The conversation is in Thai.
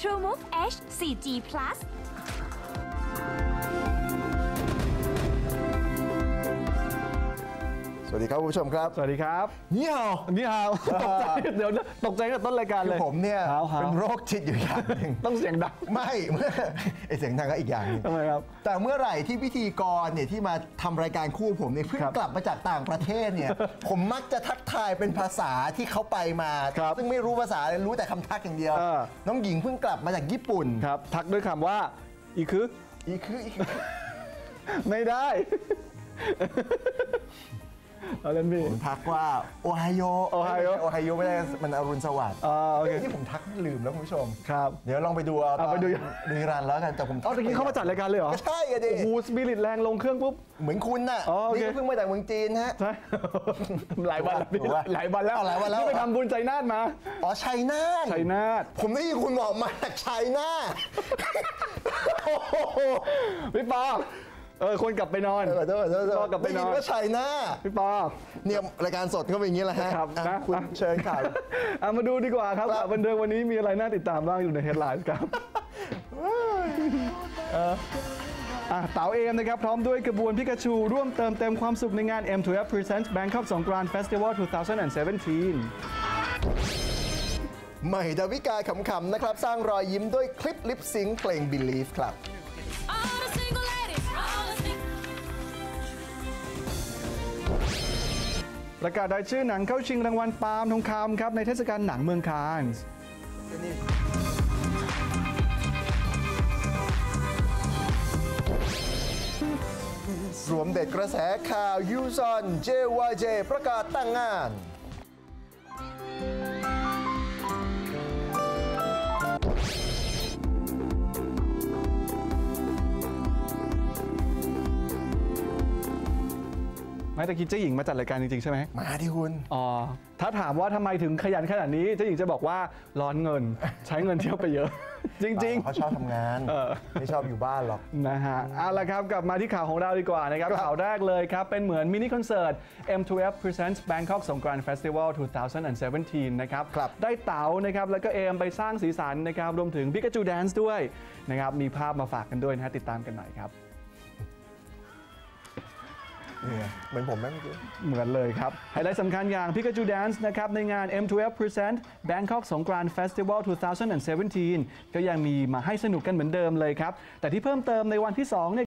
TrueMove H 4G Plus สวัสดีครับคุณผู้ชมครับสวัสดีครับนี่ฮาวนี่ฮาวตกใจเดี๋ยวตกใจกับต้นรายการเลยผมเนี่ยเป็นโรคจิตอยู่อย่างหนึ่งต้องเสียงดังไม่เมื่อเสียงดังก็อีกอย่างนึงทำไมครับแต่เมื่อไหร่ที่พิธีกรเนี่ยที่มาทำรายการคู่ผมเนี่ยเพิ่งกลับมาจากต่างประเทศเนี่ยผมมักจะทักทายเป็นภาษาที่เขาไปมาซึ่งไม่รู้ภาษาเลยรู้แต่คำทักอย่างเดียวน้องหญิงเพิ่งกลับมาจากญี่ปุ่นครับทักด้วยคำว่าอีคือไม่ได้เอาเล่นพี่ผมทักว่าโอไฮโอไม่ได้มันอรุณสวัสดิ์โอเคที่ผมทักลืมแล้วคุณผู้ชมครับเดี๋ยวลองไปดูไปดูรันแล้วกันแต่ผมตะกี้เขามาจัดรายการเลยเหรอใช่ดิโอ้โหสปิริตแรงลงเครื่องปุ๊บเหมือนคุณน่ะนี่เพิ่งมาจากเมืองจีนฮะใช่หลายวันหลายวันแล้วที่ไปทำบุญใจนาฏมาชัยนาทผมได้ยินคุณบอกมาจากชัยนาทพี่ปอคนกลับไปนอนกลับไปนอนก็ชัยนาทพี่ปอเนี่ยรายการสดก็เป็นอย่างนี้แหละฮะคุณเชิญข่าวมาดูดีกว่าครับบันเทิงวันนี้มีอะไรน่าติดตามบ้างอยู่ในเฮดไลน์ครับเต๋าเอมนะครับพร้อมด้วยกระบวนพิกาชูร่วมเติมเต็มความสุขในงาน M2F Presents Bangkok Songkran Festival 2017 ใหม่ดาวิกาขำๆนะครับสร้างรอยยิ้มด้วยคลิปลิปซิงค์เพลง Believe ครับประกาศรายชื่อหนังเข้าชิงรางวัลปาล์มทองคำครับในเทศกาลหนังเมืองคานส์รวมเด็ดกระแสข่าวยูซอน JYJ ประกาศแต่งงานไม่ตะกี้เจ๊หญิงมาจัดรายการจริงๆใช่ไหมมาดิคุณถ้าถามว่าทำไมถึงขยันขนาดนี้เจ๊หญิงจะบอกว่าร้อนเงินใช้เงินเที่ยวไปเยอะจริงๆเขาชอบทำงานไม่ชอบอยู่บ้านหรอกนะฮะเอาละครับกลับมาที่ข่าวของเราดีกว่านะครับข่าวแรกเลยครับเป็นเหมือนมินิคอนเสิร์ต M2F Presents Bangkok Songkran Festival 2017 นะครับได้เต๋านะครับแล้วก็เอมไปสร้างสีสันนะครับรวมถึงพิกาจูแดนซ์ด้วยนะครับมีภาพมาฝากกันด้วยนะฮะติดตามกันหน่อยครับเหมือนผมไหมเมื่อกี้เหมือนเลยครับไฮไลท์สำคัญอย่าง Pikachu Dance นะครับในงาน M2F Present Bangkok Songkran Festival 2017 ก็ยังมีมาให้สนุกกันเหมือนเดิมเลยครับแต่ที่เพิ่มเติมในวันที่2เนี่ย